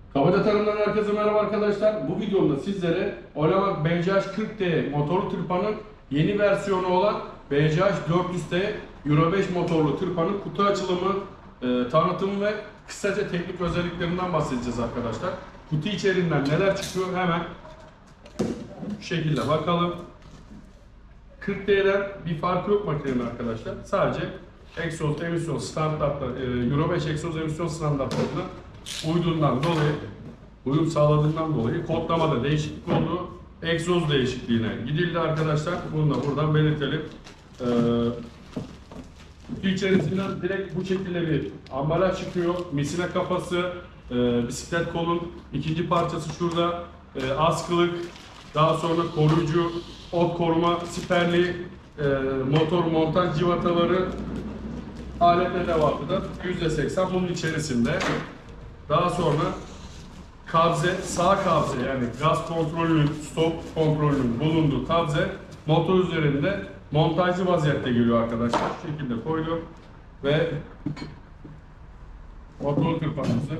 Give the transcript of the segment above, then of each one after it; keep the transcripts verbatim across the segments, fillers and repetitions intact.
Kabaca Tarım'dan herkese merhaba arkadaşlar. Bu videomda sizlere Olamag B C H kırk T motorlu tırpanın yeni versiyonu olan B C H dört yüz T Euro beş motorlu tırpanın kutu açılımı, e, tanıtımı ve kısaca teknik özelliklerinden bahsedeceğiz arkadaşlar. Kutu içeriğinden neler çıkıyor hemen şu şekilde bakalım. kırk T'den bir farkı yok makinenin arkadaşlar. Sadece egzoz emisyon standartları, e, Euro beş egzoz emisyon standartlarına uyduğundan dolayı, uyum sağladığından dolayı kodlamada değişiklik oldu. Egzoz değişikliğine gidildi arkadaşlar. Bunu da buradan belirtelim. Ee, kutu içerisinden direkt bu şekilde bir ambalaj çıkıyor. Misine kafası, e, bisiklet kolun ikinci parçası şurada, e, askılık, daha sonra koruyucu, ot koruma siperliği, e, motor montaj civataları, alet edevatı yüzde seksen bunun içerisinde. Daha sonra kabze, sağ kabze yani gaz kontrolünün, stop kontrolünün bulunduğu kabze motor üzerinde montajlı vaziyette geliyor arkadaşlar. Şu şekilde koydum ve motor tırpanımızı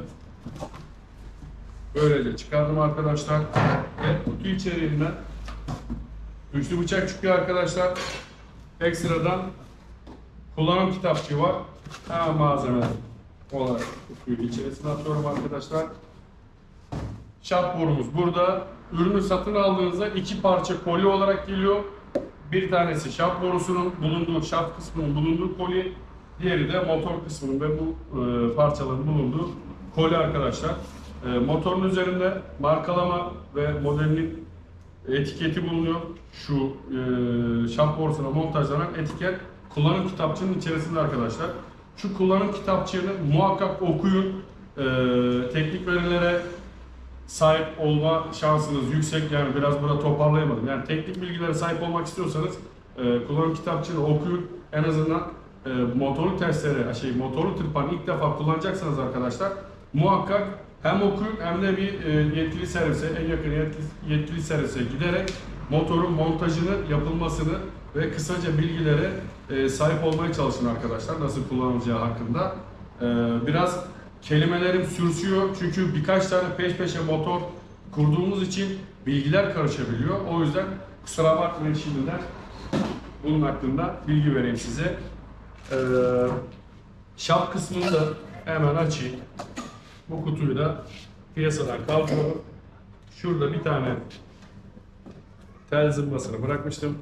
böylece çıkardım arkadaşlar. Ve kutu içeriğinden üçlü bıçak çıkıyor arkadaşlar. Ekstradan kullanım kitapçığı var. Hemen malzeme olarak kutuyu içerisine atıyorum arkadaşlar. Şaft borumuz burada. Ürünü satın aldığınızda iki parça koli olarak geliyor. Bir tanesi şaft borusunun bulunduğu, şaft kısmının bulunduğu koli. Diğeri de motor kısmının ve bu e, parçaların bulunduğu koli arkadaşlar. E, motorun üzerinde markalama ve modelinin etiketi bulunuyor. Şu e, şaft borusuna montajlanan etiket kullanım kitapçığının içerisinde arkadaşlar. Şu kullanım kitapçığını muhakkak okuyun. E, teknik verilere sahip olma şansınız yüksek. Yani biraz burada toparlayamadım. Yani teknik bilgilere sahip olmak istiyorsanız e, kullanım kitapçığını okuyun. En azından e, motorlu testere, şey motorlu tırpanı ilk defa kullanacaksanız arkadaşlar muhakkak hem okuyun hem de bir e, yetkili servise, en yakın yetkili, yetkili servise giderek motorun montajını, yapılmasını ve kısaca bilgilere e, sahip olmaya çalışın arkadaşlar. Nasıl kullanılacağı hakkında. E, biraz kelimelerim sürçüyor çünkü birkaç tane peş peşe motor kurduğumuz için bilgiler karışabiliyor. O yüzden kusura bakmayın, şimdiden bunun hakkında bilgi vereyim size. Ee, şaft kısmını da hemen açayım. Bu kutuyu da piyasadan kaldırıyorum. Şurada bir tane tel zımbasını bırakmıştım.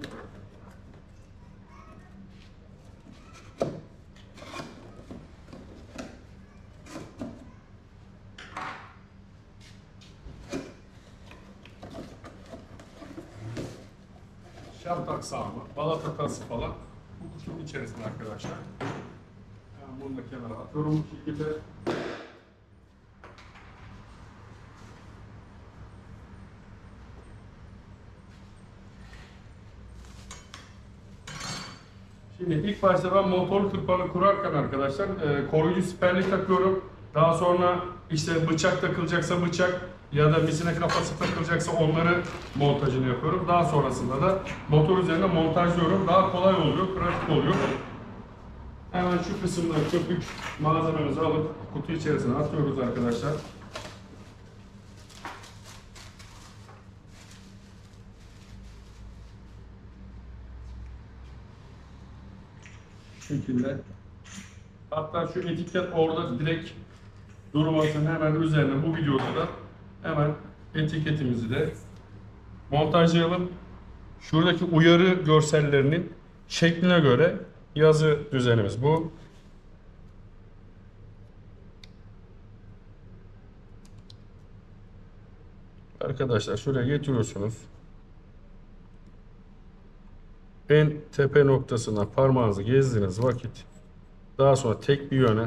Şaft aksamı, balata tası falan bu kutunun içerisinde arkadaşlar. Ben bunu da kenara atıyorum bu şekilde. Şimdi ilk başta ben motorlu tırpanı kurarken arkadaşlar e, koruyucu siperlik takıyorum. Daha sonra işte bıçak takılacaksa bıçak ya da misine kafası takılacaksa onları montajını yapıyorum. Daha sonrasında da motor üzerine montajlıyorum. Daha kolay oluyor, pratik oluyor. Hemen şu kısımdan köpük malzememizi alıp kutu içerisine atıyoruz arkadaşlar. Şu şekilde. Hatta şu etiket orada direkt durmasın, hemen üzerine bu videoda da hemen etiketimizi de montajlayalım. Şuradaki uyarı görsellerinin şekline göre yazı düzenimiz bu. Arkadaşlar şuraya getiriyorsunuz. En tepe noktasına parmağınızı gezdiğiniz vakit daha sonra tek bir yöne,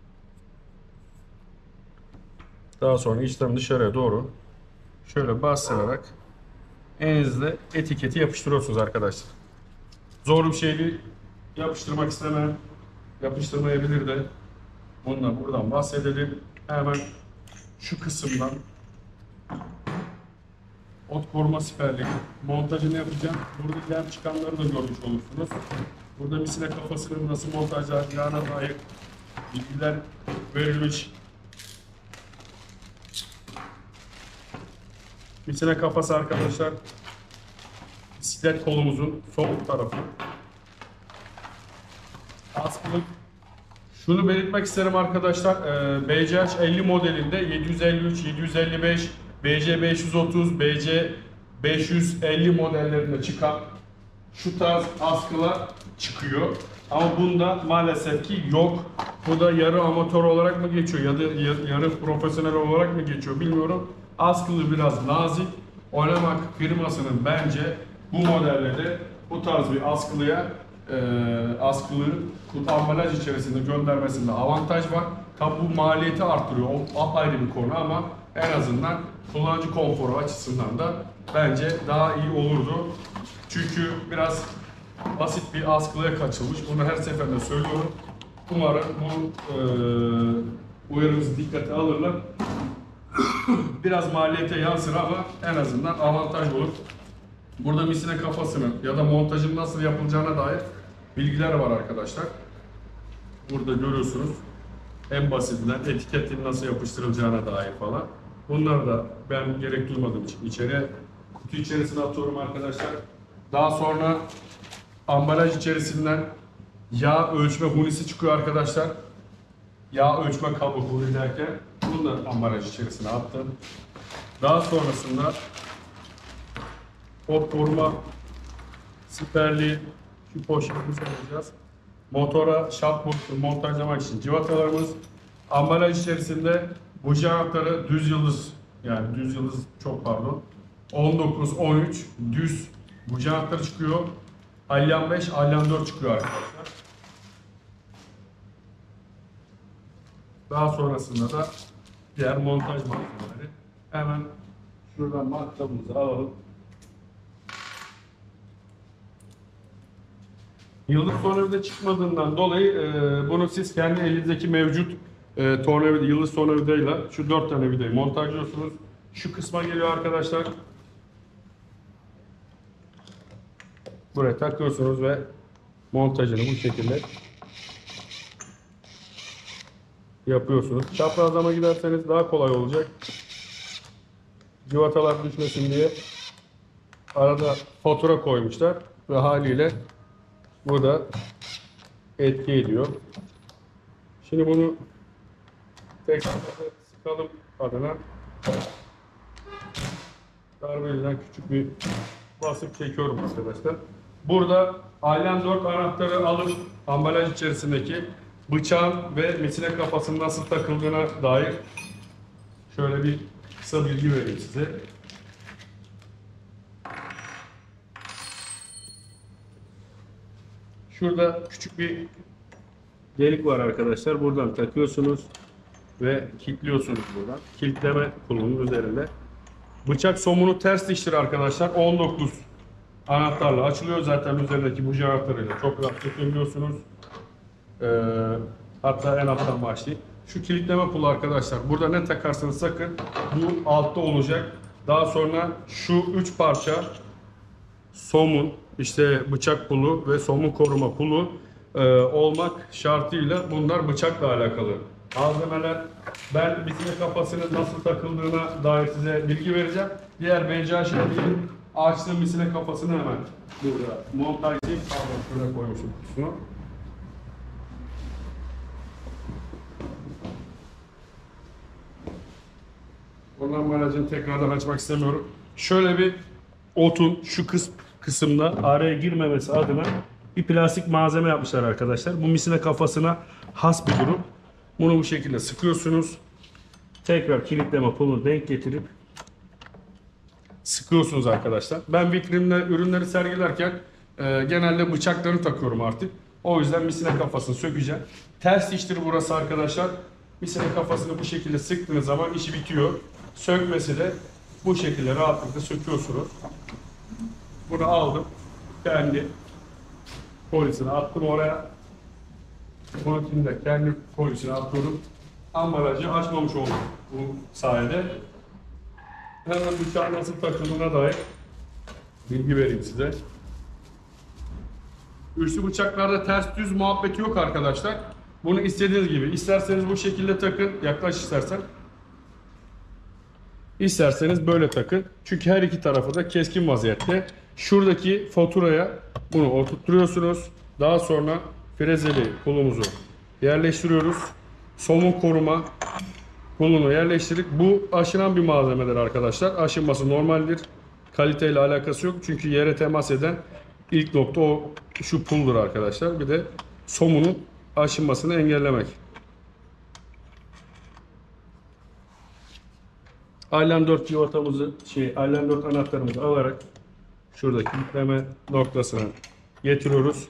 daha sonra içten dışarıya doğru şöyle bastırarak elinizle etiketi yapıştırıyorsunuz arkadaşlar. Zor bir şey değil. Yapıştırmak istemeyen yapıştırmayabilir de. Bundan buradan bahsedelim. Hemen şu kısımdan ot koruma siperliği montajını yapacağım. Burada iler çıkanları da görmüş olursunuz. Burada misine kafasının nasıl montajlanacağına dair bilgiler verilmiş. misine kafası arkadaşlar. Bisiklet kolumuzun sol tarafı. Askılık. Şunu belirtmek isterim arkadaşlar. E, B C H elli modelinde yedi yüz elli üç, yedi yüz elli beş, B C beş yüz otuz, B C beş yüz elli modellerinde çıkan şu tarz askılar çıkıyor. Ama bunda maalesef ki yok. Bu da yarı amatör olarak mı geçiyor ya da yarı profesyonel olarak mı geçiyor bilmiyorum. Askılı biraz nazik. Oynamak firmasının bence bu modelde bu tarz bir askılıya e, askılı ambalaj içerisinde göndermesinde avantaj var. Tabi bu maliyeti arttırıyor. O ayrı bir konu ama en azından kullanıcı konforu açısından da bence daha iyi olurdu. Çünkü biraz basit bir askılıya kaçılmış. Bunu her seferinde söylüyorum. Umarım bu e, uyarımızı dikkate alırlar. Biraz maliyete yansır ama en azından avantaj olur. Burada misine kafasının ya da montajın nasıl yapılacağına dair bilgiler var arkadaşlar. Burada görüyorsunuz. En basitinden etiketin nasıl yapıştırılacağına dair falan. Bunları da ben gerek duymadığım için içeriye kutu içerisine atıyorum arkadaşlar. Daha sonra ambalaj içerisinden yağ ölçme hunisi çıkıyor arkadaşlar. Yağ ölçme kabı huni derken bunu da ambalaj içerisine attım. Daha sonrasında o koruma siperli şu poşetimizi alacağız. Motora şaft boşluğu montajlamak için civatalarımız. Ambalaj içerisinde buji anahtarı düz yıldız, yani düz yıldız çok pardon on dokuz on üç düz buji anahtarı çıkıyor. Alyan beş, Alyan dört çıkıyor arkadaşlar. Daha sonrasında da diğer montaj malzemeleri. Hemen şuradan matkabımızı alalım. Yıldız tornavida çıkmadığından dolayı e, bunu siz kendi elinizdeki mevcut e, tornavida, yıldız tornavidayla şu dört tane vidayı montajlıyorsunuz. Şu kısma geliyor arkadaşlar. Buraya takıyorsunuz ve montajını bu şekilde yapıyorsunuz. Çaprazlama giderseniz daha kolay olacak. Civatalar düşmesin diye arada fatura koymuşlar ve haliyle bu da etki ediyor. Şimdi bunu tekrar sıkalım adına darbeliden küçük bir basıp çekiyorum arkadaşlar. Burada Alyan dört anahtarı alıp ambalaj içerisindeki bıçağın ve misine kafasının nasıl takıldığına dair şöyle bir kısa bilgi vereyim size. Şurada küçük bir delik var arkadaşlar. Buradan takıyorsunuz ve kilitliyorsunuz buradan. Kilitleme kulunun üzerinde. Bıçak somunu ters diştir arkadaşlar. on dokuz anahtarla açılıyor. Zaten üzerindeki buji anahtarıyla çok rahat sökebiliyorsunuz. Ee, hatta en alttan başlayayım. Şu kilitleme pulu arkadaşlar. Burada ne takarsanız sakın bu altta olacak. Daha sonra şu üç parça somun, işte bıçak pulu ve somun koruma pulu e, olmak şartıyla bunlar bıçakla alakalı malzemeler. Ben misine kafasının nasıl takıldığına dair size bilgi vereceğim. Diğer B C H değil, açtığım misine kafasını hemen burada montajlayayım. Pardon, şöyle koymuşum kutusunu. Ondan ambalajını tekrardan açmak istemiyorum. Şöyle bir otun şu kısm kısımda araya girmemesi adına bir plastik malzeme yapmışlar arkadaşlar. Bu misine kafasına has bir durum. Bunu bu şekilde sıkıyorsunuz. Tekrar kilitleme pulunu denk getirip sıkıyorsunuz arkadaşlar. Ben vitrinimde ürünleri sergilerken e, genelde bıçaklarını takıyorum artık. O yüzden misine kafasını sökeceğim. Ters diştir burası arkadaşlar. Misine kafasını bu şekilde sıktığınız zaman işi bitiyor. Sökmesi de bu şekilde rahatlıkla söküyorsunuz. Bunu aldım. Kendi polisine attım oraya. Bunu de kendi polisine atıyorum. Ambalajı açmamış oldum bu sayede. Hemen bıçağın nasıl takıldığına dair bilgi vereyim size. Üçlü bıçaklarda ters düz muhabbeti yok arkadaşlar. Bunu istediğiniz gibi. İsterseniz bu şekilde takın. Yaklaş istersen. İsterseniz böyle takın. Çünkü her iki tarafı da keskin vaziyette. Şuradaki faturaya bunu oturtturuyorsunuz. Daha sonra frezeli pulumuzu yerleştiriyoruz. Somun koruma pulunu yerleştirdik. Bu aşınan bir malzemedir arkadaşlar. Aşınması normaldir. Kaliteyle alakası yok. Çünkü yere temas eden ilk nokta o şu puldur arkadaşlar. Bir de somunun aşınmasını engellemek. Allen dört civatamızı, şey, Allen dört anahtarımızı alarak şuradaki yükleme noktasına getiriyoruz.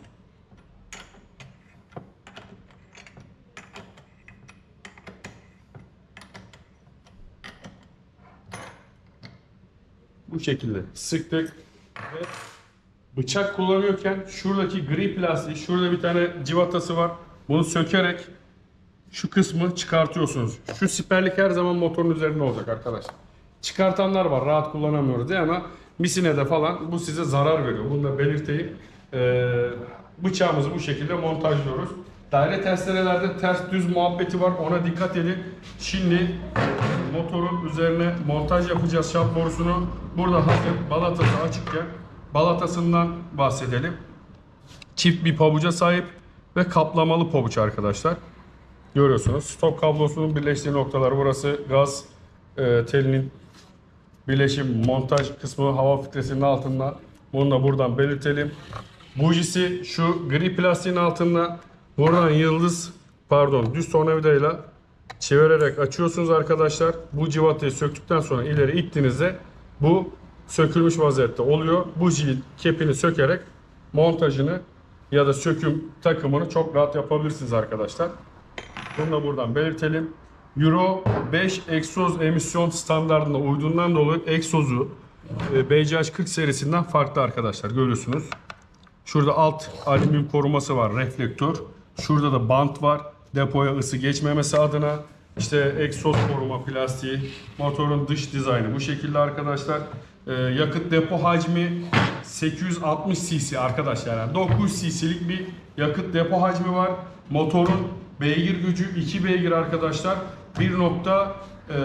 Bu şekilde sıktık ve bıçak kullanıyorken şuradaki gri plastiği, şurada bir tane civatası var. Bunu sökerek şu kısmı çıkartıyorsunuz. Şu siperlik her zaman motorun üzerinde olacak arkadaşlar. Çıkartanlar var, rahat kullanamıyoruz diye, ama misinede falan bu size zarar veriyor. Bunu da belirteyim. Ee, bıçağımızı bu şekilde montajlıyoruz. Daire testerelerde ters düz muhabbeti var, ona dikkat edin. Şimdi motorun üzerine montaj yapacağız şaft borusunu. Burada hazır balatası açıkken balatasından bahsedelim. Çift bir pabuca sahip ve kaplamalı pabuç arkadaşlar. Görüyorsunuz. Stop kablosunun birleştiği noktalar burası. Gaz e, telinin birleşim montaj kısmı hava filtresinin altında. Bunu da buradan belirtelim. Bujisi şu gri plastiğin altında. Buradan yıldız pardon düz tornavidayla çevirerek açıyorsunuz arkadaşlar. Bu civatayı söktükten sonra ileri ittiğinizde bu sökülmüş vaziyette oluyor. Buji kepini sökerek montajını ya da söküm takımını çok rahat yapabilirsiniz arkadaşlar. Bunu da buradan belirtelim. Euro beş egzoz emisyon standartına uyduğundan dolayı egzozu B C H kırk serisinden farklı arkadaşlar, görüyorsunuz. Şurada alt alüminyum koruması var, reflektör. Şurada da bant var, depoya ısı geçmemesi adına. İşte egzoz koruma plastiği, motorun dış dizaynı bu şekilde arkadaşlar. Ee, yakıt depo hacmi sekiz yüz altmış cc arkadaşlar, yani dokuz yüz cc'lik bir yakıt depo hacmi var. Motorun beygir gücü iki beygir arkadaşlar. bir nokta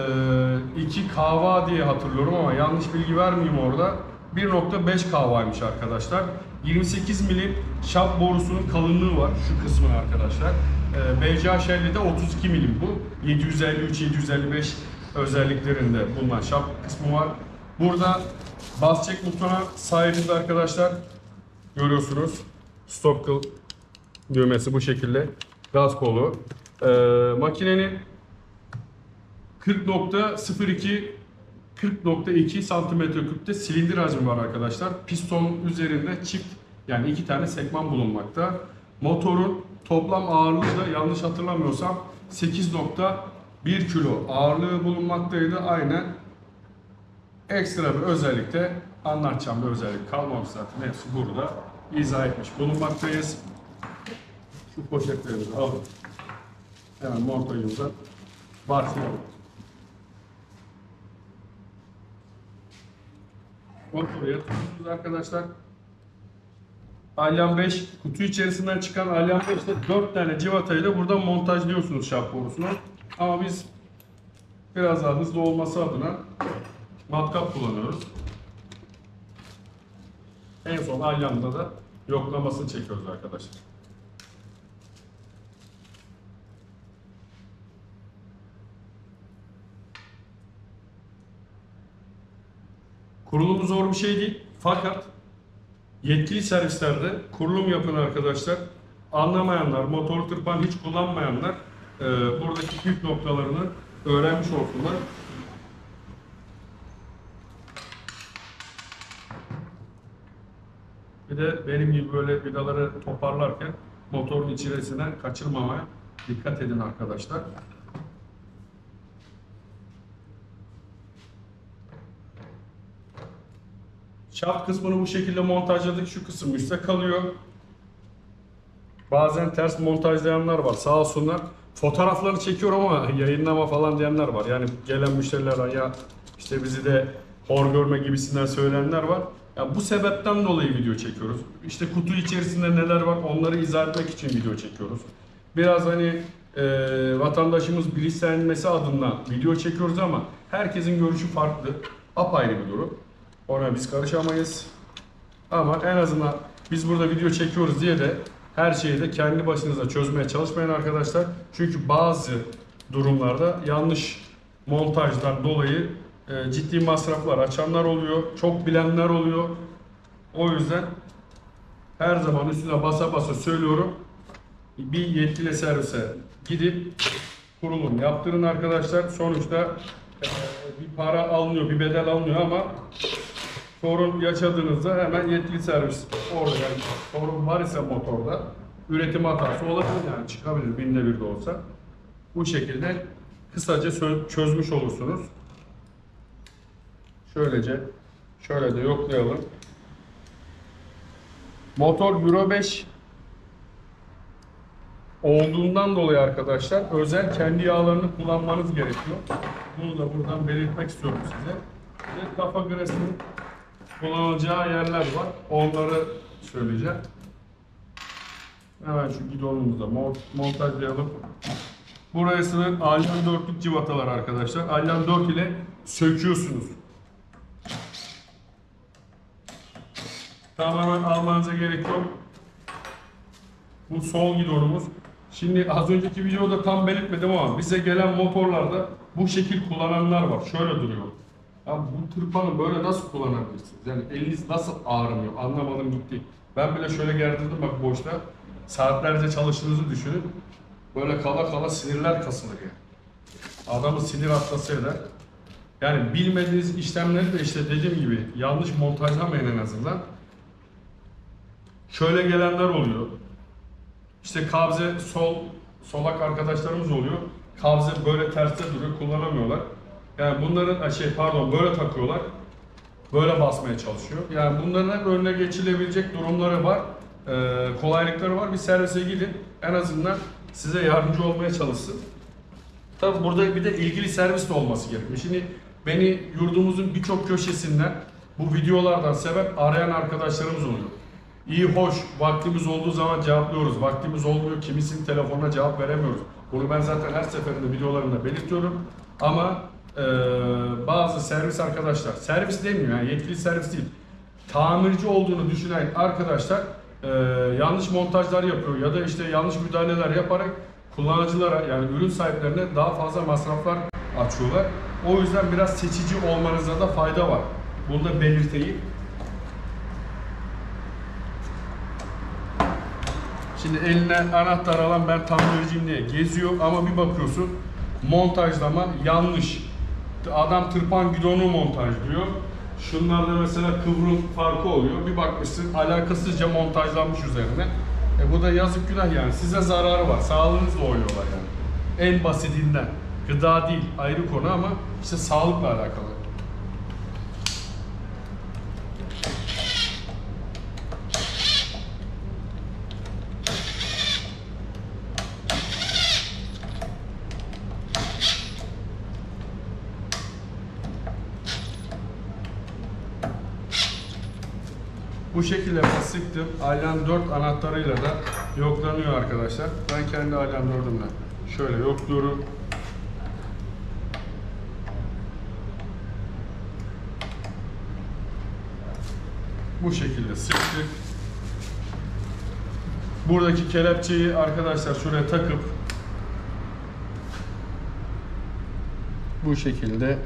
iki kW diye hatırlıyorum ama yanlış bilgi vermeyeyim orada. bir nokta beş kW'ymış arkadaşlar. yirmi sekiz milim şaft borusunun kalınlığı var şu kısmın arkadaşlar. B C H elli'de otuz iki milim bu. yedi yüz elli üç yedi yüz elli beş özelliklerinde bulunan şaft kısmı var. Burada bas çek butonuna sahibiz arkadaşlar. Görüyorsunuz. Stop kıl düğmesi bu şekilde. Gaz kolu. Ee, makinenin kırk nokta sıfır iki kırk nokta iki santimetre küpte silindir hacmi var arkadaşlar. Piston üzerinde çift, yani iki tane sekman bulunmakta. Motorun toplam ağırlığı da yanlış hatırlamıyorsam sekiz nokta bir kilo ağırlığı bulunmaktaydı. Aynen. Ekstra bir özellik de anlatacağım bir özellik kalmamış zaten. Hepsi burada izah etmiş bulunmaktayız. Şu poşetlerimizi alıp hemen montajımıza başlayalım. Motoru yatırıyorsunuz arkadaşlar. Allen beş kutu içerisinden çıkan Allen beş'te dört tane civatayla buradan montajlıyorsunuz şaft borusunu. Ama biz biraz daha hızlı olması adına matkap kullanıyoruz. En son Allen'da da yoklamasını çekiyoruz arkadaşlar. Kurulumu zor bir şey değil, fakat yetkili servislerde kurulum yapın arkadaşlar. Anlamayanlar, motor tırpan hiç kullanmayanlar e, buradaki püf noktalarını öğrenmiş olsunlar. Bir de benim gibi böyle vidaları toparlarken motorun içerisinden kaçırmamaya dikkat edin arkadaşlar. Şaft kısmını bu şekilde montajladık. Şu kısım üstte kalıyor. Bazen ters montajlayanlar var. Sağ olsunlar. Fotoğrafları çekiyorum ama yayınlama falan diyenler var. Yani gelen müşteriler ya işte bizi de hor görme gibisinden söyleyenler var. Ya bu sebepten dolayı video çekiyoruz. İşte kutu içerisinde neler var onları izah etmek için video çekiyoruz. Biraz hani e, vatandaşımız bilinçlenmesi adına video çekiyoruz ama herkesin görüşü farklı. Apayrı bir durum. Ona biz karışamayız. Ama en azından biz burada video çekiyoruz diye de her şeyi de kendi başınıza çözmeye çalışmayın arkadaşlar. Çünkü bazı durumlarda yanlış montajdan dolayı e, ciddi masraflar açanlar oluyor. Çok bilenler oluyor. O yüzden her zaman üstüne basa basa söylüyorum. Bir yetkili servise gidip kurulum yaptırın arkadaşlar. Sonuçta e, bir para alınıyor, bir bedel alınıyor ama sorun yaşadığınızda hemen yetkili servis orada, yani sorun var ise motorda üretim hatası olabilir, yani çıkabilir binde bir de olsa. Bu şekilde kısaca çözmüş olursunuz. Şöylece şöyle de yoklayalım. Motor Euro beş olduğundan dolayı arkadaşlar özel kendi yağlarını kullanmanız gerekiyor. Bunu da buradan belirtmek istiyorum size. Ve kafa gresinin kullanılacağı yerler var. Onları söyleyeceğim. Hemen şu gidonumuza montajlayalım. Burası Alyan dörtlük civatalar arkadaşlar. Alyan dört ile söküyorsunuz. Tamamen almanıza gerek yok. Bu sol gidonumuz. Şimdi az önceki videoda tam belirtmedim ama bize gelen motorlarda bu şekil kullananlar var. Şöyle duruyor. Ya bu tırpanı böyle nasıl kullanabilirsiniz? Yani eliniz nasıl ağrımıyor? Anlamadım gitti. Ben bile şöyle gerdirdim bak boşta. Saatlerce çalıştığınızı düşünün. Böyle kala kala sinirler kasılır yani. Adamı sinir hastası eder. Yani bilmediğiniz işlemleri de işte dediğim gibi yanlış montajlamayın en azından. Şöyle gelenler oluyor. İşte kabze sol, solak arkadaşlarımız oluyor. Kabze böyle terste duruyor, kullanamıyorlar. Yani bunların şey pardon böyle takıyorlar. Böyle basmaya çalışıyor. Yani bunların hep önüne geçilebilecek durumları var. Ee, kolaylıkları var. Bir servise gidin. En azından size yardımcı olmaya çalışsın. Tabi burada bir de ilgili servis de olması gerekiyor. Şimdi beni yurdumuzun birçok köşesinden bu videolardan sebep arayan arkadaşlarımız oluyor. İyi hoş, vaktimiz olduğu zaman cevaplıyoruz. Vaktimiz olmuyor, kimisinin telefonuna cevap veremiyoruz. Bunu ben zaten her seferinde videolarımda belirtiyorum. Ama e, bazı servis arkadaşlar, servis demiyor yani yetkili servis değil. Tamirci olduğunu düşünen arkadaşlar e, yanlış montajlar yapıyor ya da işte yanlış müdahaleler yaparak kullanıcılara yani ürün sahiplerine daha fazla masraflar açıyorlar. O yüzden biraz seçici olmanızda da fayda var. Bunu da belirteyim. Şimdi eline anahtar alan ben tamirciyim diye geziyor ama bir bakıyorsun montajlama yanlış. Adam tırpan gidonu montajlıyor. Şunlarda mesela kıvrım farkı oluyor. Bir bakmışsın alakasızca montajlanmış üzerine. E bu da yazık günah yani. Size zararı var. Sağlığınızla oynuyorlar yani. En basitinden. Gıda değil ayrı konu ama işte sağlıkla alakalı. Bu şekilde sıktım. Alyan dört anahtarıyla da yoklanıyor arkadaşlar. Ben kendi Alyan dördümle şöyle yokluyorum. Bu şekilde sıktık. Buradaki kelepçeyi arkadaşlar şuraya takıp bu şekilde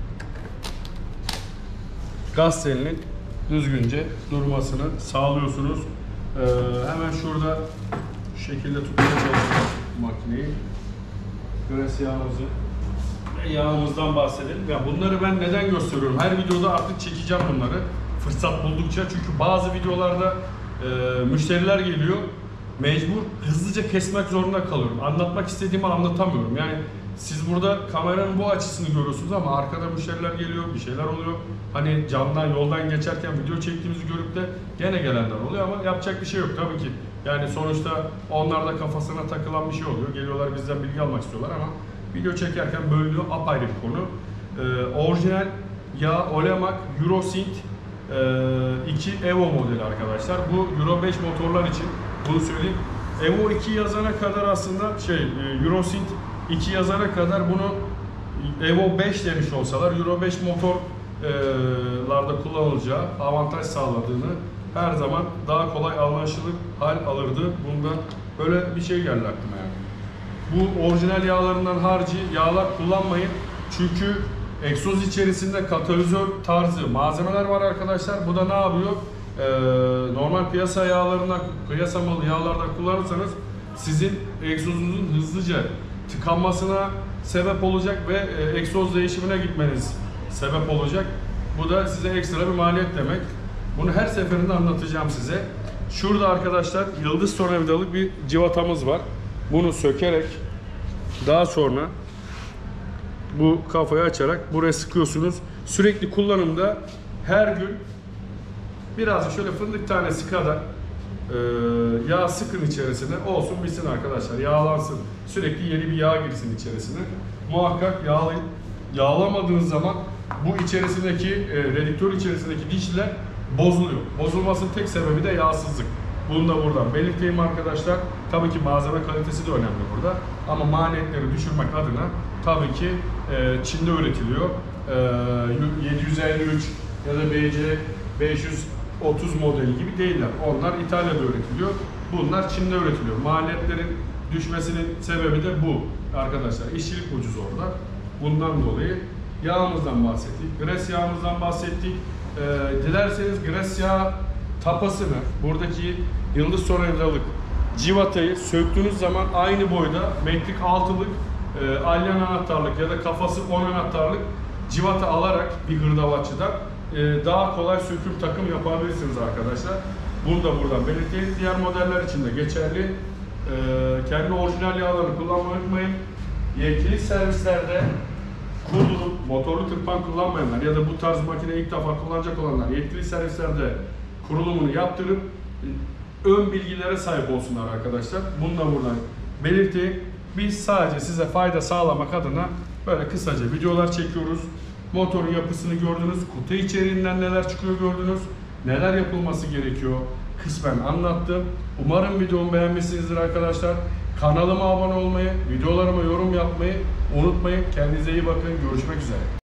gaz telinin düzgünce durmasını sağlıyorsunuz. Ee, hemen şurada şu şekilde tutmaya çalışıyoruz makineyi. Gres yağımızı ve yağımızdan bahsedelim. Ya bunları ben neden gösteriyorum? Her videoda artık çekeceğim bunları. Fırsat buldukça. Çünkü bazı videolarda e, müşteriler geliyor. Mecbur hızlıca kesmek zorunda kalıyorum. Anlatmak istediğimi anlatamıyorum. Yani siz burada kameranın bu açısını görüyorsunuz ama arkada müşteriler geliyor, bir şeyler oluyor. Hani camdan, yoldan geçerken video çektiğimizi görüp de gene gelenler oluyor ama yapacak bir şey yok tabii ki. Yani sonuçta onlar da kafasına takılan bir şey oluyor. Geliyorlar bizden bilgi almak istiyorlar ama video çekerken bölünüyor, apayrı bir konu. Ee, orijinal yağ Olemak Eurosynth e, iki Evo modeli arkadaşlar. Bu Euro beş motorlar için bunu söyleyeyim. Evo iki yazana kadar aslında şey Eurosync iki yazana kadar bunu Evo beş demiş olsalar Euro beş motorlarda kullanılacağı avantaj sağladığını, her zaman daha kolay anlaşılır hal alırdı. Bundan böyle bir şey geldi aklıma yani. Bu orijinal yağlarından harici yağlar kullanmayın. Çünkü egzoz içerisinde katalizör tarzı malzemeler var arkadaşlar. Bu da ne yapıyor? Ee, normal piyasa yağlarından, piyasa malı yağlardan kullanırsanız sizin egzozunuzun hızlıca tıkanmasına sebep olacak ve e, egzoz değişimine gitmeniz sebep olacak. Bu da size ekstra bir maliyet demek. Bunu her seferinde anlatacağım size. Şurada arkadaşlar yıldız tornavidalık bir civatamız var. Bunu sökerek daha sonra bu kafayı açarak buraya sıkıyorsunuz. Sürekli kullanımda her gün biraz şöyle fındık tanesi kadar e, yağ sıkın içerisine, olsun bitsin arkadaşlar, yağlansın. Sürekli yeni bir yağ girsin içerisine. Muhakkak yağlayın. Yağlamadığınız zaman bu içerisindeki e, redüktör içerisindeki dişliler bozuluyor. Bozulmasının tek sebebi de yağsızlık. Bunu da buradan belirteyim arkadaşlar. Tabii ki malzeme kalitesi de önemli burada. Ama maliyetleri düşürmek adına tabii ki e, Çin'de üretiliyor. E, yedi yüz elli üç ya da B C beş yüz otuz modeli gibi değiller. Onlar İtalya'da üretiliyor. Bunlar Çin'de üretiliyor. Maliyetlerin düşmesinin sebebi de bu arkadaşlar. İşçilik ucuz orada. Bundan dolayı yağımızdan bahsettik. Gres yağımızdan bahsettik. E, dilerseniz gres yağı tapasını, buradaki yıldız tornavidalık civatayı söktüğünüz zaman aynı boyda metrik altılık e, alyan anahtarlık ya da kafası on anahtarlık civata alarak bir hırdavatçıdan e, daha kolay söküm takım yapabilirsiniz arkadaşlar. Bunu da buradan belirteyim. Diğer modeller için de geçerli. E, kendi orijinal yağlarını kullanmayı unutmayın. Yetkili servislerde kurulup motorlu tırpan kullanmayanlar ya da bu tarz makine ilk defa kullanacak olanlar yetkili servislerde kurulumunu yaptırıp ön bilgilere sahip olsunlar arkadaşlar. Bunu da buradan belirteyim. Biz sadece size fayda sağlamak adına böyle kısaca videolar çekiyoruz. Motorun yapısını gördünüz, kutu içeriğinden neler çıkıyor gördünüz, neler yapılması gerekiyor kısmen anlattım. Umarım videomu beğenmişsinizdir arkadaşlar. Kanalıma abone olmayı, videolarıma yorum yapmayı unutmayın. Kendinize iyi bakın. Görüşmek üzere.